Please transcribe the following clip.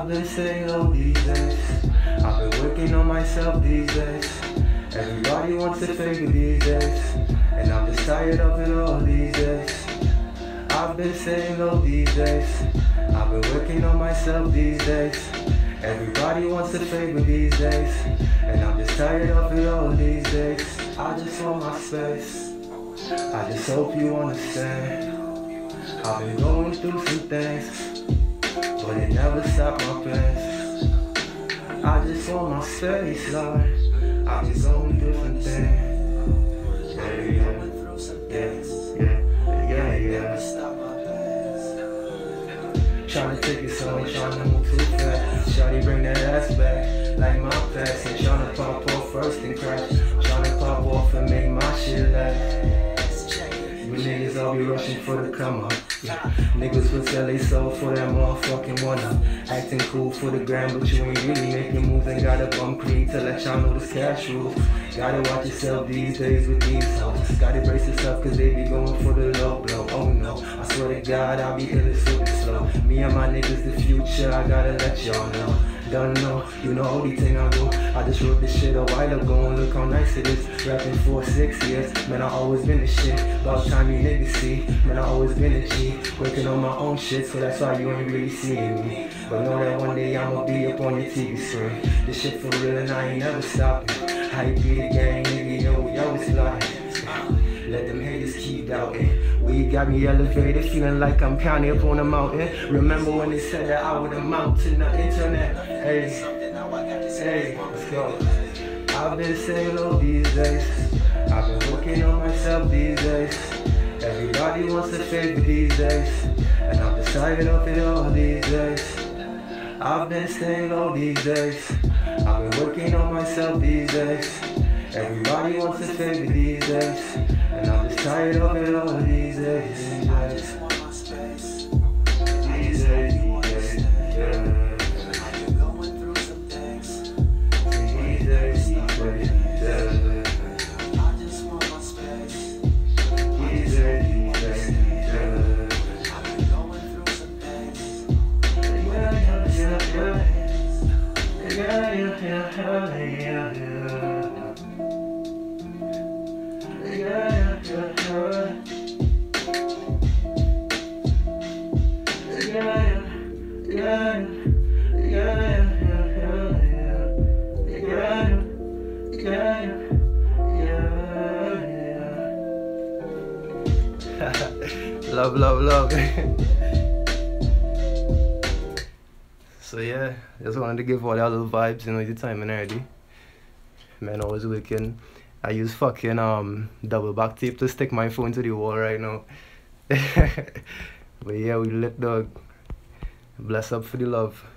I've been staying low these days. I've been working on myself these days. Everybody wants a favor these days, and I'm just tired of it all these days. I've been staying low these days. I've been working on myself these days. Everybody wants a favor these days, and I'm just tired of it all these days. I just want my space. I just hope you understand. I've been going through some things, but it never stopped my plans. I just want my space, Lord. I've been going through some things. Yeah. Tryna take it slow, ain't tryna move too fast. Shawty bring that ass back, like my past. Ain't tryna pop off first and crash. Tryna pop off and make my shit last. You niggas all be rushing for the come up. Yeah. Niggas will sell they soul for that motherfucking one up. Acting cool for the gram, but you ain't really making moves. Ain't got a bum clean to let y'all know this cash rules. Gotta watch yourself these days with these hoes. Gotta brace yourself cause they be going for the low blow. Oh no, I swear to God I'll be ill super slow. Me and my niggas the future, I gotta let y'all know. Don't know, you know only thing I do. I just wrote this shit a while ago and look how nice it is. Rapping for 6 years, man I always been the shit. About time you niggas see, man I always been a G. Working on my own shit, so that's why you ain't really seeing me. But know that one day I'ma be up on your TV screen. This shit for real and I ain't never stopping. I be the gang, nigga, yo, we always lying. Let them haters keep doubting. We got me elevated, feeling like I'm counting up on a mountain. Remember when they said that I would amount to the internet? Hey, let's go. I've been staying low these days. I've been working on myself these days. Everybody wants a favor these days, and I'm just tired of it all these days. I've been staying low these days. I've been working on myself these days. Everybody wants a favor these days, and I'm just tired of it all these days. I just want my space. These days, yeah. I've been going through some things. These days, yeah. I just want my space. These days, yeah. I've been going through some things. Yeah. Love. So yeah, just wanted to give all the little vibes, you know, the time and already. Man, I was working. I use fucking double back tape to stick my phone to the wall right now. But yeah, we lit, dog. Bless up for the love.